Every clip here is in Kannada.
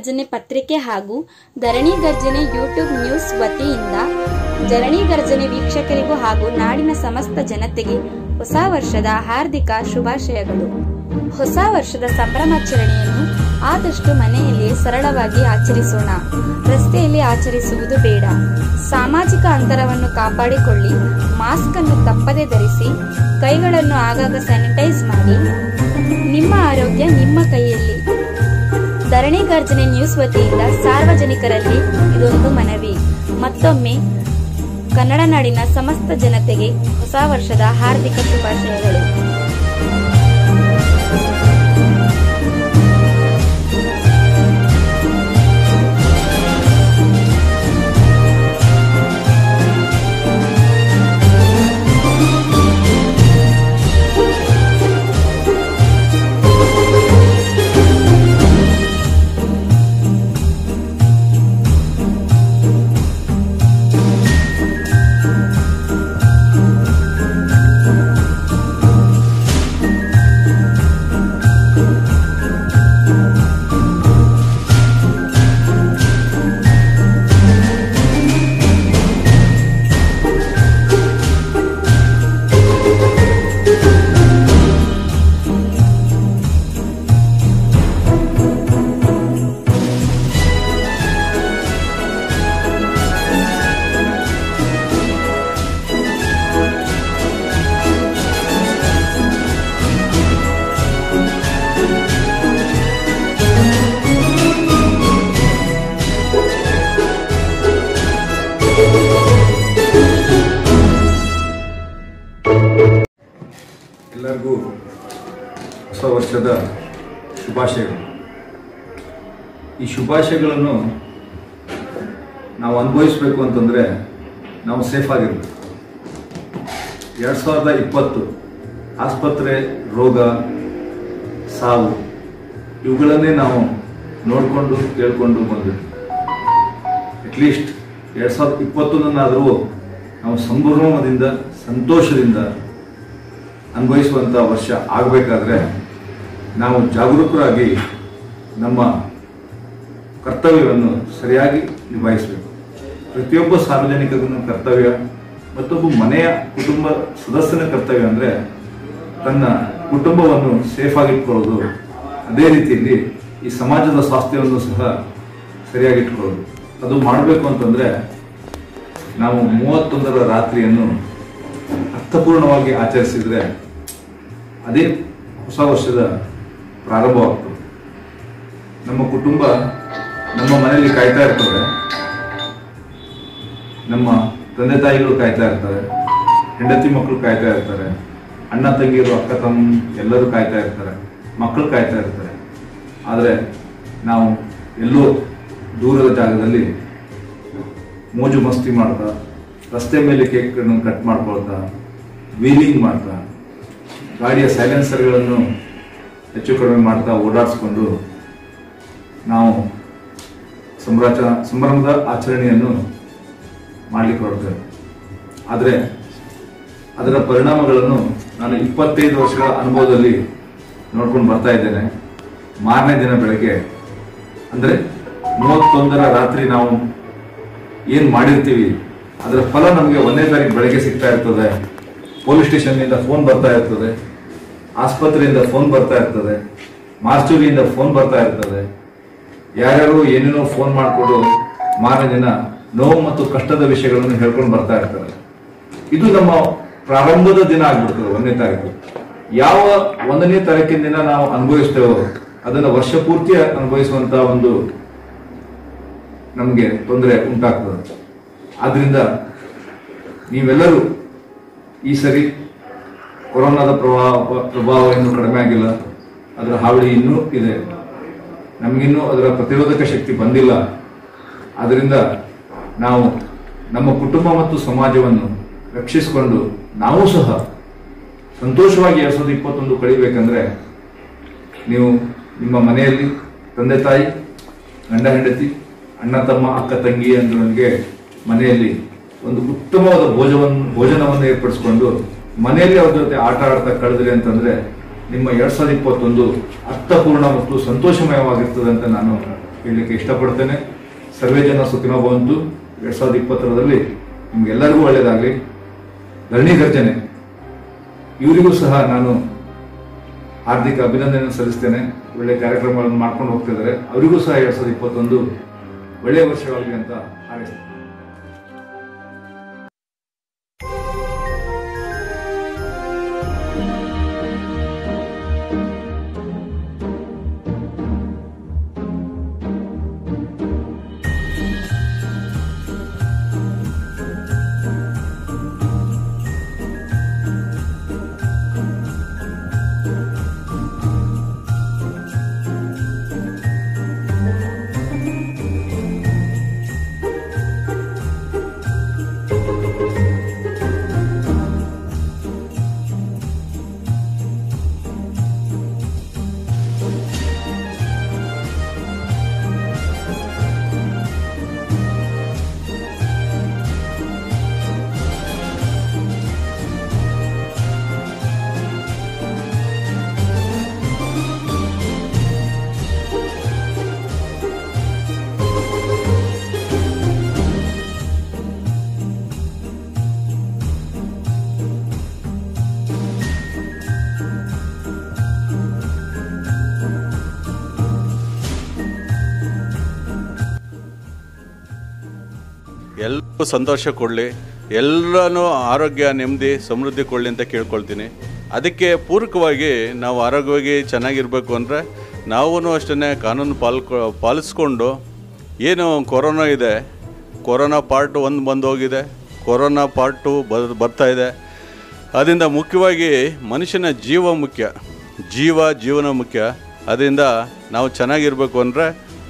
ಗರ್ಜನೆ ಪತ್ರಿಕೆ ಹಾಗೂ ಧರಣಿ ಗರ್ಜನೆ ಯೂಟ್ಯೂಬ್ ನ್ಯೂಸ್ ವತಿಯಿಂದ ಧರಣಿ ಗರ್ಜನೆ ವೀಕ್ಷಕರಿಗೂ ಹಾಗೂ ನಾಡಿನ ಸಮಸ್ತ ಜನತೆಗೆ ಹೊಸ ವರ್ಷದ ಹಾರ್ದಿಕ ಶುಭಾಶಯಗಳು. ಹೊಸ ವರ್ಷದ ಸಂಭ್ರಮಾಚರಣೆಯನ್ನು ಆದಷ್ಟು ಮನೆಯಲ್ಲಿಯೇ ಸರಳವಾಗಿ ಆಚರಿಸೋಣ. ರಸ್ತೆಯಲ್ಲಿ ಆಚರಿಸುವುದು ಬೇಡ. ಸಾಮಾಜಿಕ ಅಂತರವನ್ನು ಕಾಪಾಡಿಕೊಳ್ಳಿ. ಮಾಸ್ಕ್ ಅನ್ನು ತಪ್ಪದೆ ಧರಿಸಿ. ಕೈಗಳನ್ನು ಆಗಾಗ ಸ್ಯಾನಿಟೈಸ್ ಮಾಡಿ. ನಿಮ್ಮ ಆರೋಗ್ಯ ನಿಮ್ಮ ಕೈಯಲ್ಲಿ. ಧರಣಿ ಗರ್ಜನೆ ನ್ಯೂಸ್ ವತಿಯಿಂದ ಸಾರ್ವಜನಿಕರಲ್ಲಿ ಇದೊಂದು ಮನವಿ. ಮತ್ತೊಮ್ಮೆ ಕನ್ನಡ ನಾಡಿನ ಸಮಸ್ತ ಜನತೆಗೆ ಹೊಸ ವರ್ಷದ ಹಾರ್ದಿಕ ಶುಭಾಶಯಗಳು. ಎಲ್ಲರಿಗೂ ಹೊಸ ವರ್ಷದ ಶುಭಾಶಯಗಳು. ಈ ಶುಭಾಶಯಗಳನ್ನು ನಾವು ಅನುಭವಿಸಬೇಕು ಅಂತಂದರೆ ನಾವು ಸೇಫ್ ಆಗಿರಬೇಕು. 2020 ಆಸ್ಪತ್ರೆ, ರೋಗ, ಸಾವು ಇವುಗಳನ್ನೇ ನಾವು ನೋಡಿಕೊಂಡು ಕೇಳಿಕೊಂಡು ಬಂದ್ವಿ. ಅಟ್ಲೀಸ್ಟ್ 2021 ನಾವು ಸಂಭ್ರಮದಿಂದ ಸಂತೋಷದಿಂದ ಅನುಭವಿಸುವಂಥ ವರ್ಷ ಆಗಬೇಕಾದ್ರೆ ನಾವು ಜಾಗರೂಕರಾಗಿ ನಮ್ಮ ಕರ್ತವ್ಯವನ್ನು ಸರಿಯಾಗಿ ನಿಭಾಯಿಸಬೇಕು. ಪ್ರತಿಯೊಬ್ಬ ಸಾರ್ವಜನಿಕನ ಕರ್ತವ್ಯ, ಮತ್ತೊಬ್ಬ ಮನೆಯ ಕುಟುಂಬ ಸದಸ್ಯನ ಕರ್ತವ್ಯ ಅಂದರೆ ತನ್ನ ಕುಟುಂಬವನ್ನು ಸೇಫಾಗಿಟ್ಕೊಳ್ಳೋದು. ಅದೇ ರೀತಿಯಲ್ಲಿ ಈ ಸಮಾಜದ ಸ್ವಾಸ್ಥ್ಯವನ್ನು ಸಹ ಸರಿಯಾಗಿಟ್ಕೊಳ್ಳೋದು. ಅದು ಮಾಡಬೇಕು ಅಂತಂದರೆ ನಾವು 31ರ ರಾತ್ರಿಯನ್ನು ಅರ್ಥಪೂರ್ಣವಾಗಿ ಆಚರಿಸಿದರೆ ಅದೇ ಹೊಸ ವರ್ಷದ ಪ್ರಾರಂಭವಾಗ್ತದೆ. ನಮ್ಮ ಕುಟುಂಬ ನಮ್ಮ ಮನೆಯಲ್ಲಿ ಕಾಯ್ತಾ ಇರ್ತದೆ. ನಮ್ಮ ತಂದೆ ತಾಯಿಗಳು ಕಾಯ್ತಾ ಇರ್ತಾರೆ, ಹೆಂಡತಿ ಮಕ್ಕಳು ಕಾಯ್ತಾ ಇರ್ತಾರೆ, ಅಣ್ಣ ತಂಗಿಯರು, ಅಕ್ಕ ತಮ್ಮ ಎಲ್ಲರೂ ಕಾಯ್ತಾ ಇರ್ತಾರೆ, ಮಕ್ಕಳು ಕಾಯ್ತಾ ಇರ್ತಾರೆ. ಆದರೆ ನಾವು ಎಲ್ಲೋ ದೂರದ ಜಾಗದಲ್ಲಿ ಮೋಜು ಮಸ್ತಿ ಮಾಡ್ತಾ, ರಸ್ತೆ ಮೇಲೆ ಕೇಕ್ಗಳನ್ನು ಕಟ್ ಮಾಡ್ಕೊಳ್ತಾ, ವೀಲಿಂಗ್ ಮಾಡ್ತಾ, ಗಾಡಿಯ ಸೈಲೆನ್ಸರ್ಗಳನ್ನು ಹೆಚ್ಚು ಕಡಿಮೆ ಮಾಡ್ತಾ ಓಡಾಡಿಸ್ಕೊಂಡು ನಾವು ಸಂಭ್ರಮದ ಆಚರಣೆಯನ್ನು ಮಾಡಲಿಕ್ಕೆ ಹೊರಡ್ತೇವೆ. ಆದರೆ ಅದರ ಪರಿಣಾಮಗಳನ್ನು ನಾನು 25 ವರ್ಷಗಳ ಅನುಭವದಲ್ಲಿ ನೋಡ್ಕೊಂಡು ಬರ್ತಾ ಇದ್ದೇನೆ. ಮಾರನೇ ದಿನ ಬೆಳಗ್ಗೆ ಅಂದರೆ 31ರ ರಾತ್ರಿ ನಾವು ಏನು ಮಾಡಿರ್ತೀವಿ ಅದರ ಫಲ ನಮಗೆ 1ನೇ ತಾರೀಕು ಬೆಳಗ್ಗೆ ಸಿಗ್ತಾ ಇರ್ತದೆ. ಪೊಲೀಸ್ ಸ್ಟೇಷನ್ನಿಂದ ಫೋನ್ ಬರ್ತಾ ಇರ್ತದೆ, ಆಸ್ಪತ್ರೆಯಿಂದ ಫೋನ್ ಬರ್ತಾ ಇರ್ತದೆ, ಮಾರ್ಚುರಿಯಿಂದ ಫೋನ್ ಬರ್ತಾ ಇರ್ತದೆ. ಯಾರ್ಯಾರು ಏನೇನೋ ಫೋನ್ ಮಾಡಿಕೊಂಡು ಮಾರನೇ ದಿನ ನೋವು ಮತ್ತು ಕಷ್ಟದ ವಿಷಯಗಳನ್ನು ಹೇಳ್ಕೊಂಡು ಬರ್ತಾ ಇರ್ತಾರೆ. ಇದು ನಮ್ಮ ಪ್ರಾರಂಭದ ದಿನ ಆಗ್ಬಿಡ್ತದೆ 1ನೇ ತಾರೀಕು. ಯಾವ 1ನೇ ತಾರೀಕಿನ ದಿನ ನಾವು ಅನುಭವಿಸ್ತೇವೋ ಅದನ್ನು ವರ್ಷ ಪೂರ್ತಿ ಅನುಭವಿಸುವಂತ ಒಂದು ನಮಗೆ ತೊಂದರೆ ಉಂಟಾಗ್ತದೆ. ಆದ್ರಿಂದ ನೀವೆಲ್ಲರೂ ಈ ಸರಿ ಕೊರೋನಾದ ಪ್ರಭಾವ ಇನ್ನೂ ಕಡಿಮೆ ಆಗಿಲ್ಲ, ಅದರ ಹಾವಳಿ ಇನ್ನೂ ಇದೆ, ನಮಗಿನ್ನೂ ಅದರ ಪ್ರತಿರೋಧಕ ಶಕ್ತಿ ಬಂದಿಲ್ಲ. ಆದ್ದರಿಂದ ನಾವು ನಮ್ಮ ಕುಟುಂಬ ಮತ್ತು ಸಮಾಜವನ್ನು ರಕ್ಷಿಸಿಕೊಂಡು ನಾವು ಸಹ ಸಂತೋಷವಾಗಿ 2021 ಕಳಿಬೇಕಂದ್ರೆ ನೀವು ನಿಮ್ಮ ಮನೆಯಲ್ಲಿ ತಂದೆ ತಾಯಿ, ಗಂಡ ಹೆಂಡತಿ, ಅಣ್ಣ ತಮ್ಮ, ಅಕ್ಕ ತಂಗಿ ಅಂದವನಿಗೆ ಮನೆಯಲ್ಲಿ ಒಂದು ಉತ್ತಮವಾದ ಭೋಜನವನ್ನು ಏರ್ಪಡಿಸಿಕೊಂಡು ಮನೆಯಲ್ಲಿ ಅವ್ರ ಜೊತೆ ಆಟ ಆಡ್ತಾ ಕಳೆದ್ರಿ ಅಂತಂದ್ರೆ ನಿಮ್ಮ 2021 ಅರ್ಥಪೂರ್ಣ ಮತ್ತು ಸಂತೋಷಮಯವಾಗಿರ್ತದೆ ಅಂತ ನಾನು ಹೇಳಲಿಕ್ಕೆ ಇಷ್ಟಪಡ್ತೇನೆ. ಸರ್ವೇ ಜನ ಸುಖಿನೋ ಭವಂತು. 2020ರಲ್ಲಿ ನಿಮ್ಗೆಲ್ಲರಿಗೂ ಒಳ್ಳೆಯದಾಗಲಿ. ಧರಣಿ ಗರ್ಜನೆ ಇವರಿಗೂ ಸಹ ನಾನು ಹಾರ್ದಿಕ ಅಭಿನಂದನೆ ಸಲ್ಲಿಸ್ತೇನೆ. ಒಳ್ಳೆ ಕಾರ್ಯಕ್ರಮಗಳನ್ನು ಮಾಡ್ಕೊಂಡು ಹೋಗ್ತಿದ್ದಾರೆ. ಅವರಿಗೂ ಸಹ 2021 ಒಳ್ಳೆಯ ವರ್ಷವಾಗಲಿ ಅಂತ ಹಾರೈಸ್ತೇನೆ. ಎಲ್ಲರೂ ಸಂತೋಷ ಕೊಡಲಿ, ಎಲ್ಲರೂ ಆರೋಗ್ಯ ನೆಮ್ಮದಿ ಸಮೃದ್ಧಿ ಕೊಡಲಿ ಅಂತ ಕೇಳ್ಕೊಳ್ತೀನಿ. ಅದಕ್ಕೆ ಪೂರಕವಾಗಿ ನಾವು ಆರೋಗ್ಯವಾಗಿ ಚೆನ್ನಾಗಿರಬೇಕು ಅಂದರೆ ನಾವೂ ಅಷ್ಟೇ ಕಾನೂನು ಪಾಲಿಸ್ಕೊಂಡು ಏನು ಕೊರೋನಾ ಇದೆ, ಕೊರೋನಾ ಪಾರ್ಟ್ 1 ಬಂದು ಹೋಗಿದೆ, ಕೊರೋನಾ ಪಾರ್ಟ್ 2 ಬರ್ತಾ ಇದೆ. ಅದರಿಂದ ಮುಖ್ಯವಾಗಿ ಮನುಷ್ಯನ ಜೀವ ಮುಖ್ಯ, ಜೀವನ ಮುಖ್ಯ. ಅದರಿಂದ ನಾವು ಚೆನ್ನಾಗಿರಬೇಕು ಅಂದರೆ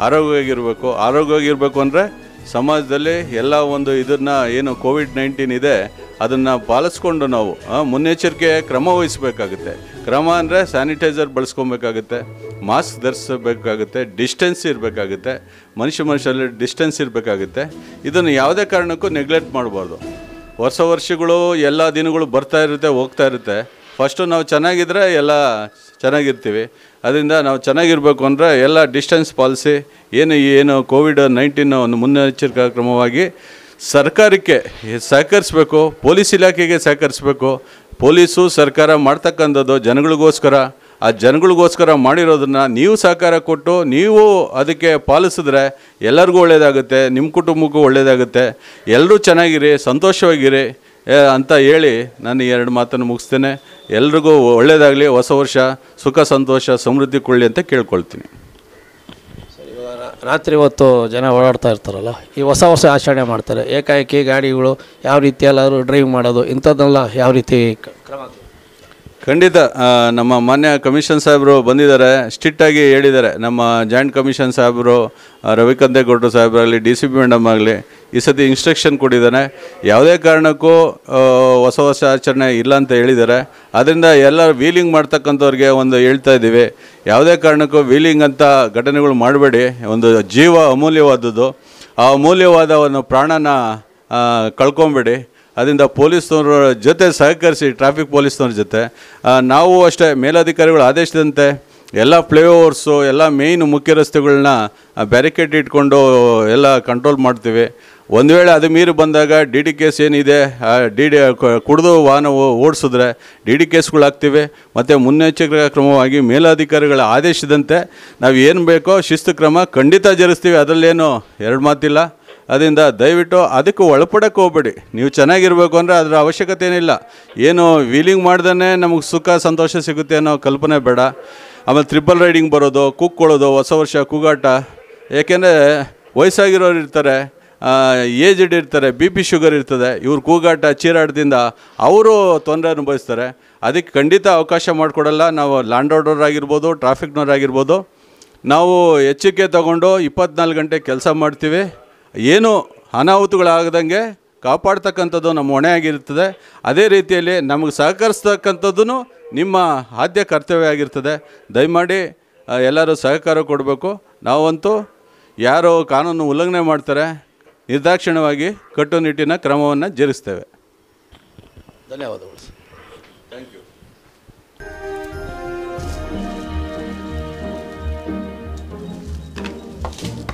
ಆರೋಗ್ಯವಾಗಿರಬೇಕು ಅಂದರೆ ಸಮಾಜದಲ್ಲಿ ಎಲ್ಲ ಒಂದು ಇದನ್ನು ಏನು ಕೋವಿಡ್-19 ಇದೆ ಅದನ್ನು ಪಾಲಿಸ್ಕೊಂಡು ನಾವು ಮುನ್ನೆಚ್ಚರಿಕೆ ಕ್ರಮ ವಹಿಸಬೇಕಾಗುತ್ತೆ. ಕ್ರಮ ಅಂದರೆ ಸ್ಯಾನಿಟೈಸರ್ ಬಳಸ್ಕೊಬೇಕಾಗುತ್ತೆ, ಮಾಸ್ಕ್ ಧರಿಸಬೇಕಾಗುತ್ತೆ, ಡಿಸ್ಟೆನ್ಸ್ ಇರಬೇಕಾಗುತ್ತೆ, ಮನುಷ್ಯರಲ್ಲಿ ಡಿಸ್ಟೆನ್ಸ್ ಇರಬೇಕಾಗುತ್ತೆ. ಇದನ್ನು ಯಾವುದೇ ಕಾರಣಕ್ಕೂ ನೆಗ್ಲೆಕ್ಟ್ ಮಾಡಬಾರ್ದು. ವರ್ಷಗಳು ಎಲ್ಲ ದಿನಗಳು ಬರ್ತಾ ಇರುತ್ತೆ, ಹೋಗ್ತಾ ಇರುತ್ತೆ. ಫಸ್ಟು ನಾವು ಚೆನ್ನಾಗಿದ್ದರೆ ಎಲ್ಲ ಚೆನ್ನಾಗಿರ್ತೀವಿ. ಅದರಿಂದ ನಾವು ಚೆನ್ನಾಗಿರಬೇಕು ಅಂದರೆ ಎಲ್ಲ ಡಿಸ್ಟೆನ್ಸ್ ಪಾಲಿಸಿ ಏನು ಕೋವಿಡ್-19 ಒಂದು ಮುನ್ನೆಚ್ಚರಿಕಾ ಕ್ರಮವಾಗಿ ಸರ್ಕಾರಕ್ಕೆ ಸಹಕರಿಸಬೇಕು, ಪೊಲೀಸ್ ಇಲಾಖೆಗೆ ಸಹಕರಿಸಬೇಕು. ಪೊಲೀಸು ಸರ್ಕಾರ ಮಾಡ್ತಕ್ಕಂಥದ್ದು ಜನಗಳಿಗೋಸ್ಕರ ಮಾಡಿರೋದನ್ನು ನೀವು ಸಹಕಾರ ಕೊಟ್ಟು ನೀವು ಅದಕ್ಕೆ ಪಾಲಿಸಿದ್ರೆ ಎಲ್ಲರಿಗೂ ಒಳ್ಳೆಯದಾಗುತ್ತೆ, ನಿಮ್ಮ ಕುಟುಂಬಕ್ಕೂ ಒಳ್ಳೆಯದಾಗುತ್ತೆ. ಎಲ್ಲರೂ ಚೆನ್ನಾಗಿರಿ, ಸಂತೋಷವಾಗಿರಿ ಅಂತ ಹೇಳಿ ನಾನು 2 ಮಾತನ್ನು ಮುಗಿಸ್ತೇನೆ. ಎಲ್ರಿಗೂ ಒಳ್ಳೆಯದಾಗಲಿ, ಹೊಸ ವರ್ಷ ಸುಖ ಸಂತೋಷ ಸಮೃದ್ಧಿ ಕೊಳ್ಳಿ ಅಂತ ಕೇಳ್ಕೊಳ್ತೀನಿ. ರಾತ್ರಿ ಹೊತ್ತು ಜನ ಓಡಾಡ್ತಾ ಇರ್ತಾರಲ್ಲ, ಈ ಹೊಸ ವರ್ಷ ಆಚರಣೆ ಮಾಡ್ತಾರೆ, ಏಕಾಏಕಿ ಗಾಡಿಗಳು ಯಾವ ರೀತಿ ಎಲ್ಲರೂ ಡ್ರೈವ್ ಮಾಡೋದು ಇಂಥದ್ದೆಲ್ಲ ಯಾವ ರೀತಿ ಕ್ರಮ? ಖಂಡಿತ ನಮ್ಮ ಮಾನ್ಯ ಕಮಿಷನ್ ಸಾಹೇಬರು ಬಂದಿದ್ದಾರೆ, ಸ್ಟ್ರಿಕ್ಟಾಗಿ ಹೇಳಿದ್ದಾರೆ. ನಮ್ಮ ಜಾಯಿಂಟ್ ಕಮಿಷನ್ ಸಾಹೇಬರು ರವಿಕಂದೇಗೌಡರು ಸಾಹೇಬರಾಗಲಿ, DCP ಮೇಡಮ್ ಆಗಲಿ ಈ ಸತಿ ಇನ್ಸ್ಟ್ರಕ್ಷನ್ ಕೊಟ್ಟಿದ್ದಾನೆ. ಯಾವುದೇ ಕಾರಣಕ್ಕೂ ಹೊಸ ವರ್ಷ ಆಚರಣೆ ಇಲ್ಲ ಅಂತ ಹೇಳಿದ್ದಾರೆ. ಅದರಿಂದ ಎಲ್ಲ ವೀಲಿಂಗ್ ಮಾಡ್ತಕ್ಕಂಥವ್ರಿಗೆ ಒಂದು ಹೇಳ್ತಾ ಇದ್ದೀವಿ, ಯಾವುದೇ ಕಾರಣಕ್ಕೂ ವೀಲಿಂಗ್ ಅಂತ ಘಟನೆಗಳು ಮಾಡಬೇಡಿ. ಒಂದು ಜೀವ ಅಮೂಲ್ಯವಾದದ್ದು, ಆ ಅಮೂಲ್ಯವಾದ ಒಂದು ಪ್ರಾಣನ ಕಳ್ಕೊಬೇಡಿ. ಅದರಿಂದ ಪೊಲೀಸ್ನವ್ರ ಜೊತೆ ಸಹಕರಿಸಿ, ಟ್ರಾಫಿಕ್ ಪೊಲೀಸ್ನವ್ರ ಜೊತೆ ನಾವು ಅಷ್ಟೇ ಮೇಲಧಿಕಾರಿಗಳು ಆದೇಶದಂತೆ ಎಲ್ಲ ಫ್ಲೈಓವರ್ಸು ಎಲ್ಲ ಮೇಯ್ನ್ ಮುಖ್ಯ ರಸ್ತೆಗಳನ್ನ ಬ್ಯಾರಿಕೇಡ್ ಇಟ್ಕೊಂಡು ಎಲ್ಲ ಕಂಟ್ರೋಲ್ ಮಾಡ್ತೀವಿ. ಒಂದು ವೇಳೆ ಅದು ಮೀರಿ ಬಂದಾಗ DD ಕೇಸ್ ಏನಿದೆ, ಕುಡಿದು ವಾಹನ ಓಡಿಸಿದ್ರೆ DD ಕೇಸ್ಗಳು ಹಾಕ್ತೀವಿ. ಮತ್ತು ಮುನ್ನೆಚ್ಚರಿಕಾ ಕ್ರಮವಾಗಿ ಮೇಲಧಿಕಾರಿಗಳ ಆದೇಶದಂತೆ ನಾವು ಏನು ಬೇಕೋ ಶಿಸ್ತು ಕ್ರಮ ಖಂಡಿತ ಜರುಗಿಸ್ತೀವಿ, ಅದರಲ್ಲೇನು 2 ಮಾತಿಲ್ಲ. ಅದರಿಂದ ದಯವಿಟ್ಟು ಅದಕ್ಕೆ ಒಳಪಡಕ್ಕೆ ಹೋಗ್ಬೇಡಿ. ನೀವು ಚೆನ್ನಾಗಿರಬೇಕು ಅಂದರೆ ಅದರ ಅವಶ್ಯಕತೆ ಏನಿಲ್ಲ. ಏನು ವೀಲಿಂಗ್ ಮಾಡ್ದೇ ನಮಗೆ ಸುಖ ಸಂತೋಷ ಸಿಗುತ್ತೆ ಅನ್ನೋ ಕಲ್ಪನೆ ಬೇಡ. ಆಮೇಲೆ ಟ್ರಿಪಲ್ ರೈಡಿಂಗ್ ಬರೋದು, ಕೂಕ್ಕೊಳ್ಳೋದು, ಹೊಸ ವರ್ಷ ಕೂಗಾಟ. ಏಕೆಂದರೆ ವಯಸ್ಸಾಗಿರೋರು ಇರ್ತಾರೆ, ಏಜ್ಡ್ ಇರ್ತಾರೆ, BP ಶುಗರ್ ಇರ್ತದೆ. ಇವ್ರ ಕೂಗಾಟ ಚೀರಾಟದಿಂದ ಅವರು ತೊಂದರೆ ಅನುಭವಿಸ್ತಾರೆ. ಅದಕ್ಕೆ ಖಂಡಿತ ಅವಕಾಶ ಮಾಡಿಕೊಡಲ್ಲ. ನಾವು ಲ್ಯಾಂಡ್ ಆರ್ಡರ್ ಆಗಿರ್ಬೋದು, ಟ್ರಾಫಿಕ್ನವರಾಗಿರ್ಬೋದು, ನಾವು ಎಚ್ಚರಿಕೆ ತಗೊಂಡು 24 ಗಂಟೆ ಕೆಲಸ ಮಾಡ್ತೀವಿ. ಏನು ಅನಾಹುತಗಳಾಗದಂಗೆ ಕಾಪಾಡ್ತಕ್ಕಂಥದ್ದು ನಮ್ಮ ಹೊಣೆ ಆಗಿರ್ತದೆ. ಅದೇ ರೀತಿಯಲ್ಲಿ ನಮಗೆ ಸಹಕರಿಸ್ತಕ್ಕಂಥದ್ದು ನಿಮ್ಮ ಆದ್ಯ ಕರ್ತವ್ಯ ಆಗಿರ್ತದೆ. ದಯಮಾಡಿ ಎಲ್ಲರೂ ಸಹಕಾರ ಕೊಡಬೇಕು. ನಾವಂತೂ ಯಾರು ಕಾನೂನು ಉಲ್ಲಂಘನೆ ಮಾಡ್ತಾರೆ ನಿರ್ದಾಕ್ಷಿಣ್ಯವಾಗಿ ಕಟ್ಟುನಿಟ್ಟಿನ ಕ್ರಮವನ್ನು ಜರುಗಿಸ್ತೇವೆ. ಧನ್ಯವಾದಗಳು. Thank you.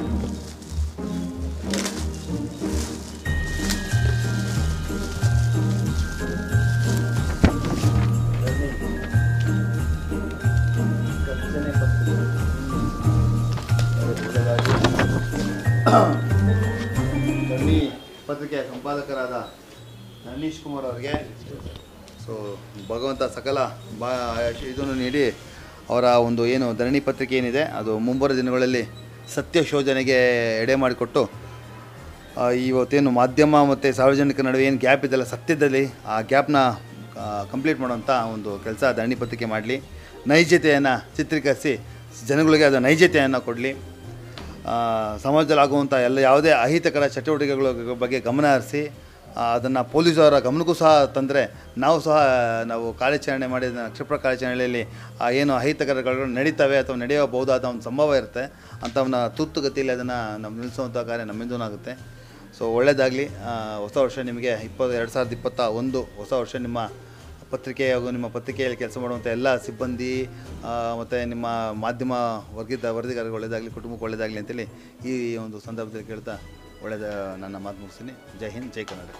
ಪತ್ರಿಕೆಯ ಸಂಪಾದಕರಾದ ನಳೀಶ್ ಕುಮಾರ್ ಅವರಿಗೆ ಸೊ ಭಗವಂತ ಸಕಲ ಇದನ್ನು ನೀಡಿ ಅವರ ಒಂದು ಏನು ಧರಣಿ ಪತ್ರಿಕೆ ಏನಿದೆ ಅದು ಮುಂಬರುವ ದಿನಗಳಲ್ಲಿ ಸತ್ಯ ಶೋಧನೆಗೆ ಎಡೆ ಮಾಡಿಕೊಟ್ಟು ಇವತ್ತೇನು ಮಾಧ್ಯಮ ಮತ್ತು ಸಾರ್ವಜನಿಕರ ನಡುವೆ ಏನು ಗ್ಯಾಪ್ ಇದೆಯಲ್ಲ ಸತ್ಯದಲ್ಲಿ ಆ ಗ್ಯಾಪ್ನ ಕಂಪ್ಲೀಟ್ ಮಾಡುವಂಥ ಒಂದು ಕೆಲಸ ಧರಣಿ ಪತ್ರಿಕೆ ಮಾಡಲಿ, ನೈಜತೆಯನ್ನು ಚಿತ್ರೀಕರಿಸಿ ಜನಗಳಿಗೆ ಅದು ನೈಜತೆಯನ್ನು ಕೊಡಲಿ, ಸಮಾಜದಲ್ಲಿ ಆಗುವಂಥ ಯಾವುದೇ ಅಹಿತಕರ ಚಟುವಟಿಕೆಗಳ ಬಗ್ಗೆ ಗಮನ ಹರಿಸಿ ಅದನ್ನು ಪೊಲೀಸರ ಗಮನಕ್ಕೂ ಸಹ ತಂದರೆ ನಾವು ಕಾರ್ಯಾಚರಣೆ ಮಾಡಿದ ಕ್ಷಿಪ್ರ ಕಾರ್ಯಾಚರಣೆಯಲ್ಲಿ ಏನು ಅಹಿತಕರಗಳು ನಡೀತವೆ ಅಥವಾ ನಡೆಯಬಹುದಾದ ಒಂದು ಸಂಭವ ಇರುತ್ತೆ ಅಂಥವನ್ನ ತುರ್ತುಗತಿಯಲ್ಲಿ ಅದನ್ನು ನಿಲ್ಲಿಸುವಂಥ ಕಾರ್ಯ ನಮ್ಮಿಂದೂ ಆಗುತ್ತೆ. ಸೊ ಒಳ್ಳೆಯದಾಗಲಿ. ಹೊಸ ವರ್ಷ ನಿಮಗೆ 2021 ಹೊಸ ವರ್ಷ ನಿಮ್ಮ ಪತ್ರಿಕೆ ಹಾಗೂ ನಿಮ್ಮ ಪತ್ರಿಕೆಯಲ್ಲಿ ಕೆಲಸ ಮಾಡುವಂಥ ಎಲ್ಲ ಸಿಬ್ಬಂದಿ ಮತ್ತು ನಿಮ್ಮ ಮಾಧ್ಯಮ ವರದಿಗಾರರಿಗೆ ಒಳ್ಳೆಯದಾಗಲಿ, ಕುಟುಂಬಕ್ಕೆ ಒಳ್ಳೆಯದಾಗಲಿ ಅಂತೇಳಿ ಈ ಒಂದು ಸಂದರ್ಭದಲ್ಲಿ ಕೇಳ್ತಾ ನನ್ನ ಮಾತು ಮುಗಿಸ್ತೀನಿ. ಜೈ ಹಿಂದ್, ಜೈ ಕನ್ನಡ.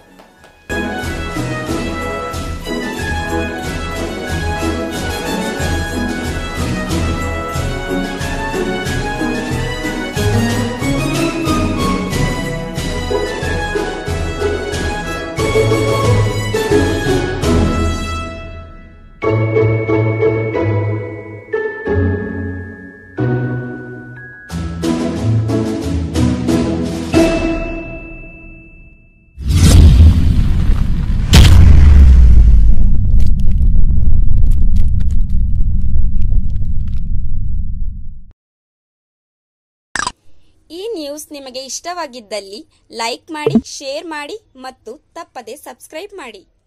ಈ ನ್ಯೂಸ್ ನಿಮಗೆ ಇಷ್ಟವಾಗಿದ್ದಲ್ಲಿ ಲೈಕ್ ಮಾಡಿ, ಶೇರ್ ಮಾಡಿ ಮತ್ತು ತಪ್ಪದೆ ಸಬ್ಸ್ಕ್ರೈಬ್ ಮಾಡಿ.